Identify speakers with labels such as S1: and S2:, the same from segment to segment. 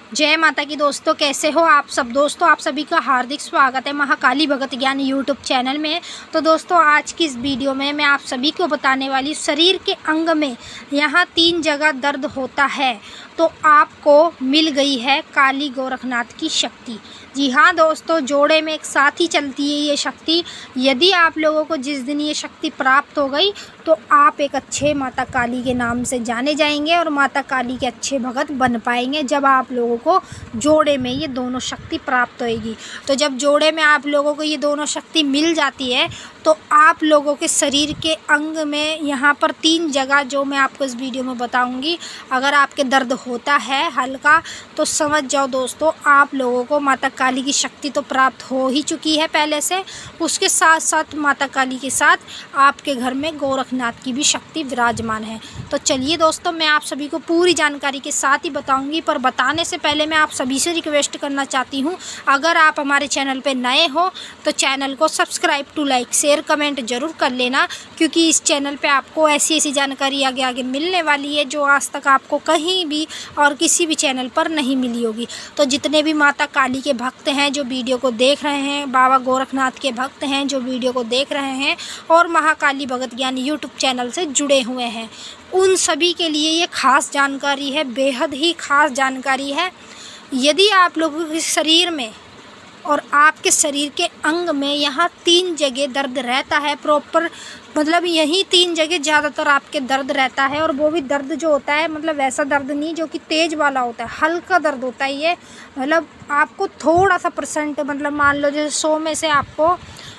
S1: जय माता की दोस्तों, कैसे हो आप सब। दोस्तों आप सभी का हार्दिक स्वागत है महाकाली भगत ज्ञान यूट्यूब चैनल में। तो दोस्तों आज की इस वीडियो में मैं आप सभी को बताने वाली शरीर के अंग में यहाँ 3 जगह दर्द होता है तो आपको मिल गई है काली गोरखनाथ की शक्ति। जी हाँ दोस्तों, जोड़े में एक साथ ही चलती है ये शक्ति। यदि आप लोगों को जिस दिन ये शक्ति प्राप्त हो गई तो आप एक अच्छे माता काली के नाम से जाने जाएंगे और माता काली के अच्छे भगत बन पाएंगे जब आप लोगों को जोड़े में ये दोनों शक्ति प्राप्त होएगी। तो जब जोड़े में आप लोगों को ये दोनों शक्ति मिल जाती है तो आप लोगों के शरीर के अंग में यहाँ पर 3 जगह जो मैं आपको इस वीडियो में बताऊंगी, अगर आपके दर्द होता है हल्का तो समझ जाओ दोस्तों आप लोगों को माता काली की शक्ति तो प्राप्त हो ही चुकी है पहले से। उसके साथ साथ माता काली के साथ आपके घर में गोरखनाथ की भी शक्ति विराजमान है। तो चलिए दोस्तों, मैं आप सभी को पूरी जानकारी के साथ ही बताऊंगी, पर बताने से पहले मैं आप सभी से रिक्वेस्ट करना चाहती हूं, अगर आप हमारे चैनल पे नए हो तो चैनल को subscribe to like share comment ज़रूर कर लेना, क्योंकि इस चैनल पे आपको ऐसी ऐसी जानकारी आगे आगे मिलने वाली है जो आज तक आपको कहीं भी और किसी भी चैनल पर नहीं मिली होगी। तो जितने भी माता काली के भक्त हैं जो वीडियो को देख रहे हैं, बाबा गोरखनाथ के भक्त हैं जो वीडियो को देख रहे हैं और महाकाली भगत ज्ञान यूट्यूब चैनल से जुड़े हुए हैं, उन सभी के लिए ये खास जानकारी है, बेहद ही खास जानकारी है। यदि आप लोगों के शरीर में और आपके शरीर के अंग में यहाँ 3 जगह दर्द रहता है प्रॉपर, मतलब यही 3 जगह ज़्यादातर आपके दर्द रहता है, और वो भी दर्द जो होता है मतलब वैसा दर्द नहीं जो कि तेज़ वाला होता है, हल्का दर्द होता है ये। मतलब आपको थोड़ा सा परसेंट, मतलब मान लो जैसे 100 में से आपको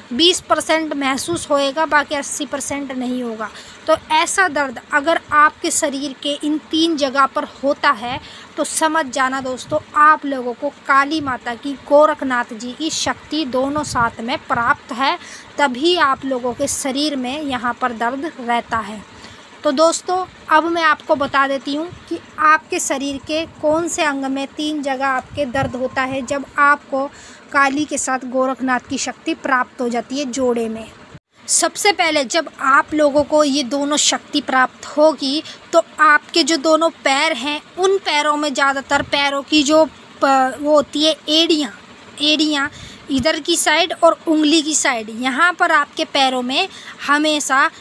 S1: 20% महसूस होएगा, बाकी 80% नहीं होगा। तो ऐसा दर्द अगर आपके शरीर के इन 3 जगह पर होता है तो समझ जाना दोस्तों आप लोगों को काली माता की, गोरखनाथ जी की शक्ति दोनों साथ में प्राप्त है, तभी आप लोगों के शरीर में यहाँ पर दर्द रहता है। तो दोस्तों अब मैं आपको बता देती हूँ कि आपके शरीर के कौन से अंग में 3 जगह आपके दर्द होता है जब आपको काली के साथ गोरखनाथ की शक्ति प्राप्त हो जाती है जोड़े में। सबसे पहले जब आप लोगों को ये दोनों शक्ति प्राप्त होगी तो आपके जो दोनों पैर हैं उन पैरों में, ज़्यादातर पैरों की जो वो होती है एड़ियाँ इधर की साइड और उंगली की साइड, यहाँ पर आपके पैरों में हमेशा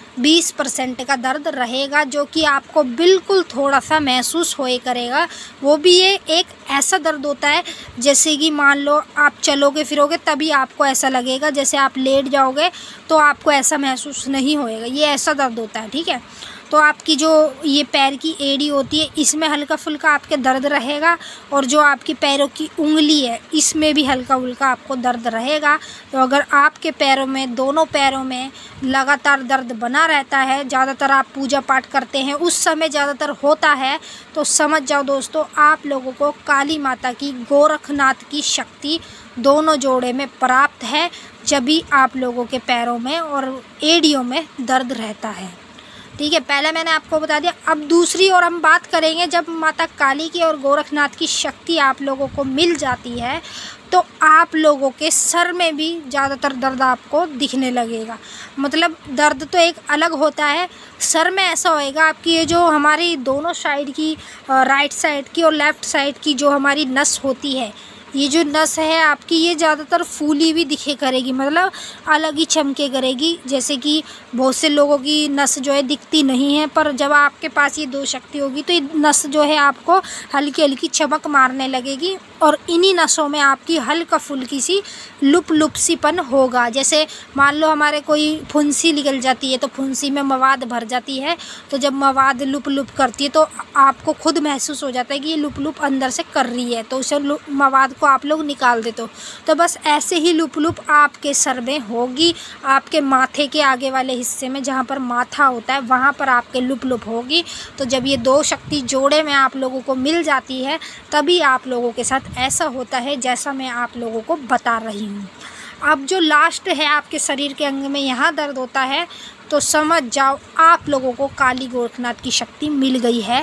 S1: 20% का दर्द रहेगा, जो कि आपको बिल्कुल थोड़ा सा महसूस होए करेगा। वो भी ये एक ऐसा दर्द होता है जैसे कि मान लो आप चलोगे फिरोगे तभी आपको ऐसा लगेगा, जैसे आप लेट जाओगे तो आपको ऐसा महसूस नहीं होएगा, ये ऐसा दर्द होता है। ठीक है, तो आपकी जो ये पैर की एड़ी होती है इसमें हल्का फुल्का आपके दर्द रहेगा, और जो आपकी पैरों की उंगली है इसमें भी हल्का फुल्का आपको दर्द रहेगा। तो अगर आपके पैरों में, दोनों पैरों में लगातार दर्द बना रहता है, ज़्यादातर आप पूजा पाठ करते हैं उस समय ज़्यादातर होता है, तो समझ जाओ दोस्तों आप लोगों को काली माता की, गोरखनाथ की शक्ति दोनों जोड़े में प्राप्त है, जब भी आप लोगों के पैरों में और एड़ियों में दर्द रहता है। ठीक है, पहले मैंने आपको बता दिया। अब दूसरी और हम बात करेंगे, जब माता काली की और गोरखनाथ की शक्ति आप लोगों को मिल जाती है तो आप लोगों के सर में भी ज़्यादातर दर्द आपको दिखने लगेगा। मतलब दर्द तो एक अलग होता है, सर में ऐसा होएगा आपकी ये जो हमारी दोनों साइड की, राइट साइड की और लेफ़्ट साइड की जो हमारी नस होती है, ये जो नस है आपकी ये ज़्यादातर फूली भी दिखे करेगी, मतलब अलग ही चमके करेगी। जैसे कि बहुत से लोगों की नस जो है दिखती नहीं है, पर जब आपके पास ये 2 शक्ति होगी तो ये नस जो है आपको हल्की हल्की चमक मारने लगेगी, और इन्हीं नसों में आपकी हल्का फुल्की सी लुप सीपन होगा। जैसे मान लो हमारे कोई फुंसी निकल जाती है तो फुंसी में मवाद भर जाती है, तो जब मवाद लुप करती है तो आपको खुद महसूस हो जाता है कि ये लुप अंदर से कर रही है, तो उसे मवाद को आप लोग निकाल देते हो। तो बस ऐसे ही लुप आपके सर में होगी, आपके माथे के आगे वाले हिस्से में जहाँ पर माथा होता है वहाँ पर आपके लुप होगी। तो जब ये 2 शक्ति जोड़े में आप लोगों को मिल जाती है तभी आप लोगों के साथ ऐसा होता है जैसा मैं आप लोगों को बता रही हूँ। अब जो लास्ट है आपके शरीर के अंग में यहाँ दर्द होता है तो समझ जाओ आप लोगों को काली गोरखनाथ की शक्ति मिल गई है।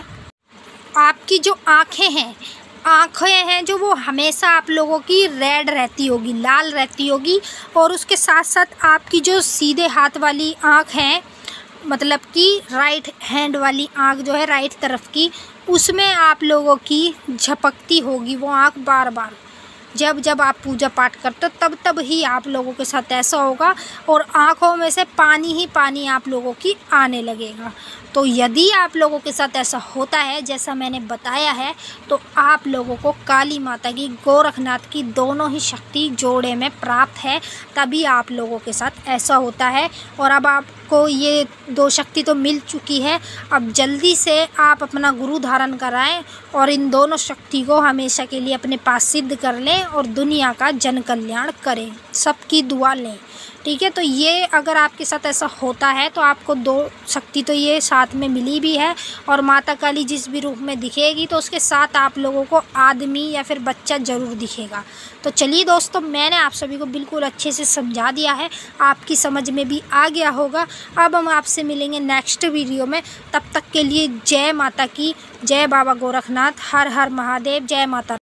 S1: आपकी जो आँखें हैं जो वो हमेशा आप लोगों की रेड रहती होगी, लाल रहती होगी, और उसके साथ साथ आपकी जो सीधे हाथ वाली आँख है, मतलब कि राइट हैंड वाली आँख जो है राइट तरफ की, उसमें आप लोगों की झपकती होगी वो आँख बार बार। जब जब आप पूजा पाठ करते हो तब ही आप लोगों के साथ ऐसा होगा और आँखों में से पानी ही पानी आप लोगों की आने लगेगा। तो यदि आप लोगों के साथ ऐसा होता है जैसा मैंने बताया है, तो आप लोगों को काली माता की, गोरखनाथ की दोनों ही शक्ति जोड़े में प्राप्त है, तभी आप लोगों के साथ ऐसा होता है। और अब आपको ये 2 शक्ति तो मिल चुकी है, अब जल्दी से आप अपना गुरु धारण कराएं और इन दोनों शक्ति को हमेशा के लिए अपने पास सिद्ध कर लें और दुनिया का जन कल्याण करें, सबकी दुआ लें। ठीक है, तो ये अगर आपके साथ ऐसा होता है तो आपको 2 शक्ति तो ये साथ में मिली भी है, और माता काली जिस भी रूप में दिखेगी तो उसके साथ आप लोगों को आदमी या फिर बच्चा ज़रूर दिखेगा। तो चलिए दोस्तों, मैंने आप सभी को बिल्कुल अच्छे से समझा दिया है, आपकी समझ में भी आ गया होगा। अब हम आपसे मिलेंगे नेक्स्ट वीडियो में, तब तक के लिए जय माता की, जय बाबा गोरखनाथ, हर हर महादेव, जय माता।